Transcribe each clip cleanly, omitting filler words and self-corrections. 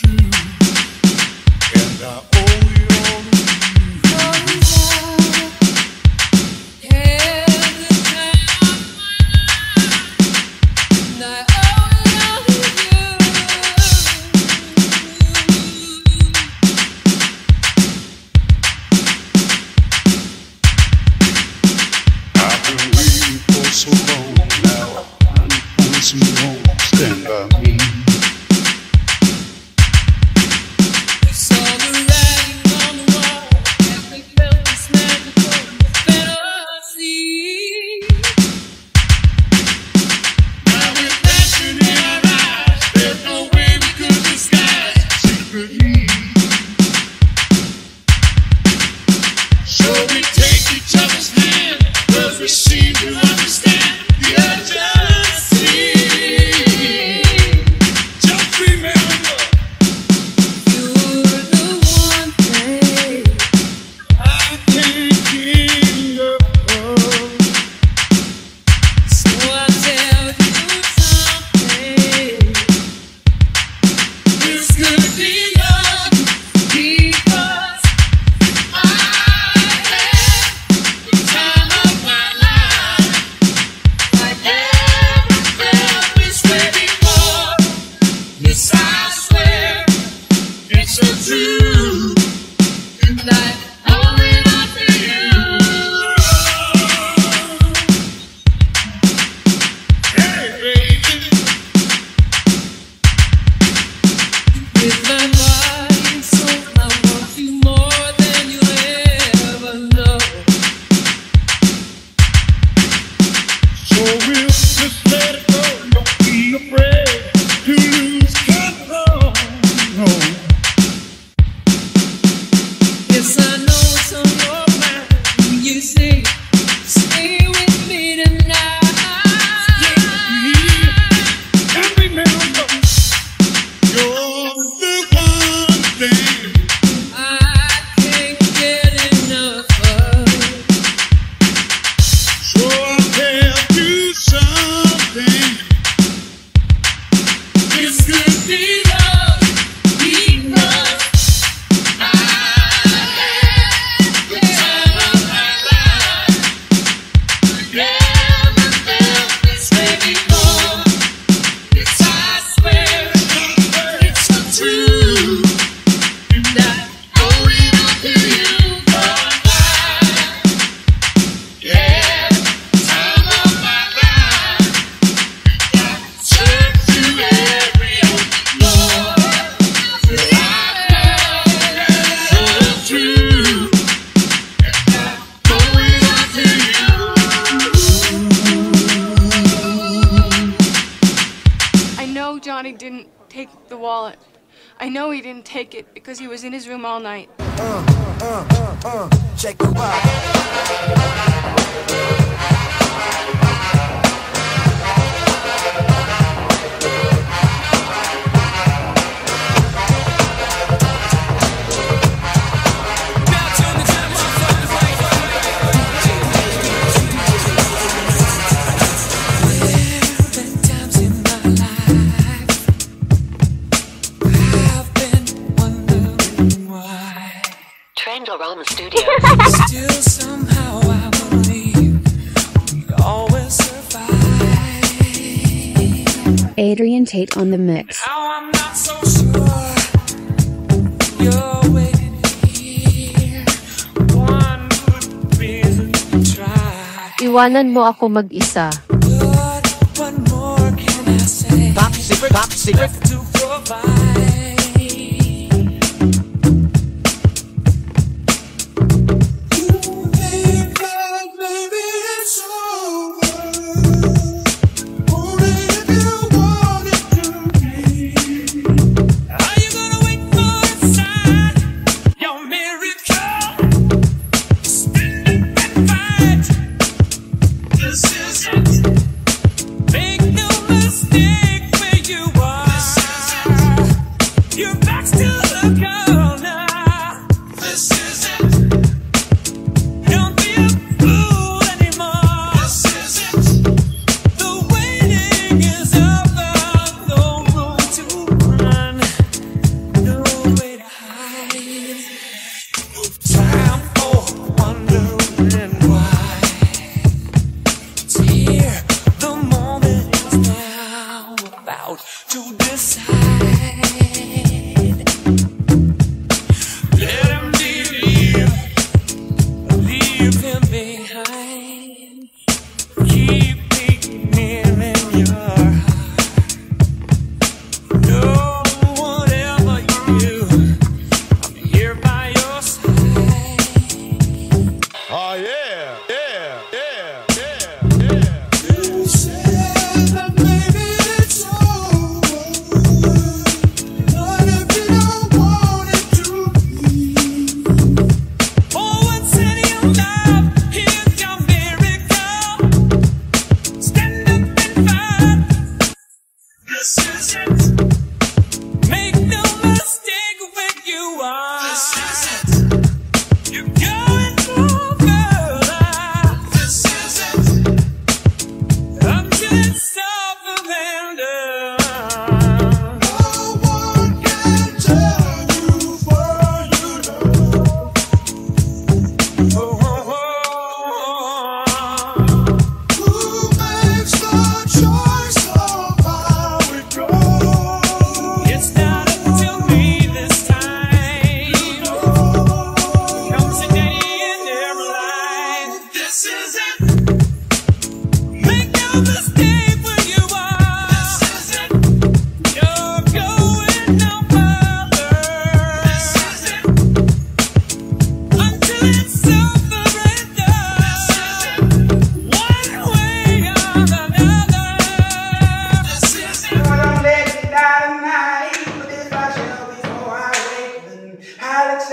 Johnny didn't take the wallet. I know he didn't take it because he was in his room all night. Check the Rama Studios. Still somehow I believe we always survive. Adrian Tate on the mix. Now I'm not so sure you're waiting here. One good reason to try. Iwanan mo ako mag-isa. But what more can I say? Top secret, top secret. Left to provide.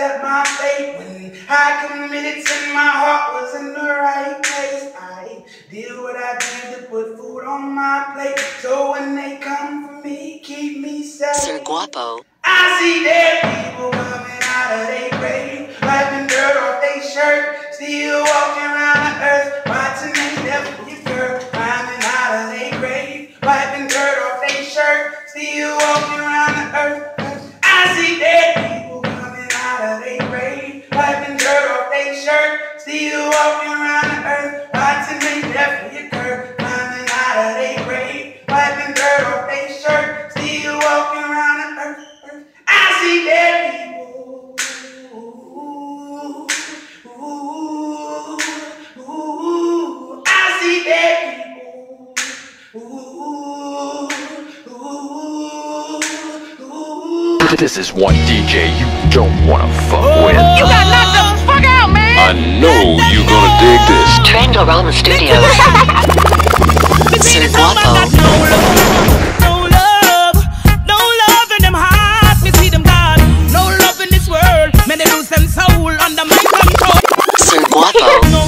accept my fate. When I committed sin, my heart was in the right place. I did what I did to put food on my plate. So when they come for me, keep me safe. Sir Guapo. I see dead people coming out of their grave, wiping dirt off their shirt, still walking around the earth, watching they left your girl, climbing out of their grave, wiping dirt off their shirt, still walking around the earth. I see dead people coming out of their grave, wiping dirt off their shirt, still walking around the earth, watching they left your girl, climbing out of their grave, wiping dirt off their shirt, still walking around the earth. I see dead people. I see dead people. This is one DJ you don't wanna fuck with. You got knocked the fuck out, man! I know you gonna dig this. Trendorama Studios. Sir Guapo. Sir Guapo. No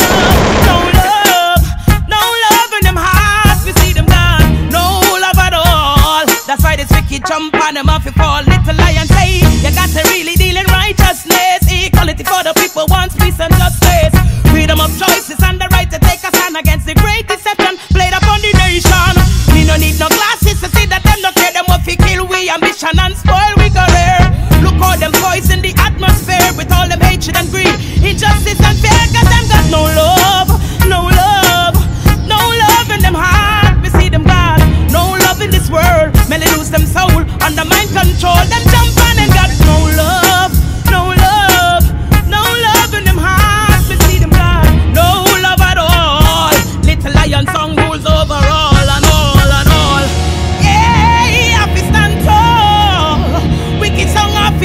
love in them hearts, we see them gone. No love at all. That's why this wicked jump on them off, you fall. Little lion say, you got to really deal in righteousness. Equality for the people, wants peace and justice. Freedom of choices and the right to take a stand against the great deception played upon the nation. We no need no glasses to see that them no care. Them what we kill, we ambition and spoil we career. Look how them poison the atmosphere with all them hatred and greed, injustice and fear. Cause them got no love, no love, no love in them heart. We see them bad, no love in this world. May they lose them soul under mind control. Them jump on and got no love, no love, no love in them heart. We see them bad, no love at all. Little lion song rules over all and all and all. Yeah, happy stand tall. Wicked song happy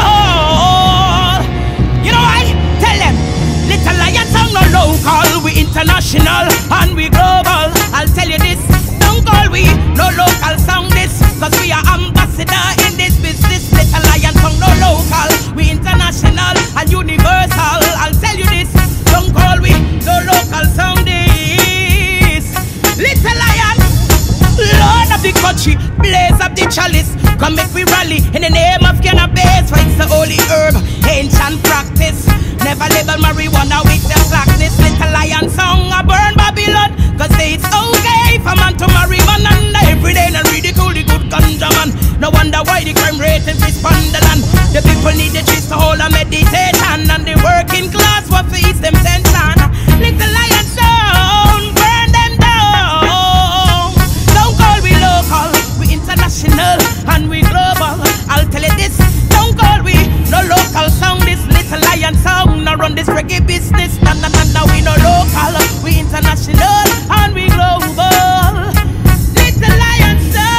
fall. You know why? Tell them. Little lion song no local, we international and we global. I'll tell you this, don't call we no local song this, cause we are ambassador in this business. Little lion song no local, we international and universal. I'll tell you this, don't call we no local song this. Little lion, Lord of the country, blaze up the chalice. Come make we rally in the name of cannabis, for it's the holy herb, ancient practice. Never label marijuana with the blackness. Little lion song I burn Babylon, cause say it's okay for man to marry man. And every day and ridicule the good ganja man. No wonder why the crime rate is respond the land. The people need the trees to hold a meditation, and the working class what feeds them tension. Little lion song burn them down. Don't call we local, we international and we global. I'll tell you this, don't call we no local song. This little lion song now run this reggae business. No, no, no, no, we no local, we international and we global. Little lion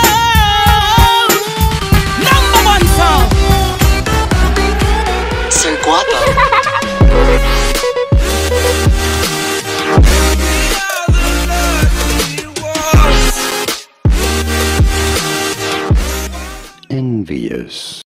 song, #1 song. Sir Guapo. Envious.